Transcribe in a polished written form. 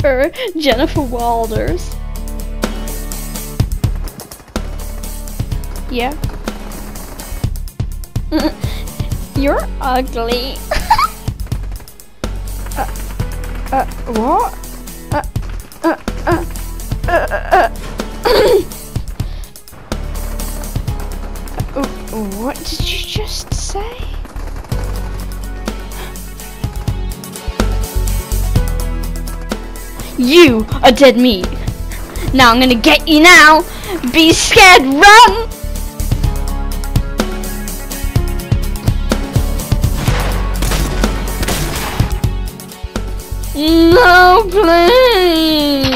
her, Jennifer Walters. Yeah. You're ugly. What? What did you just say? You are dead meat. Now I'm gonna get you now. Be scared, run! No, please.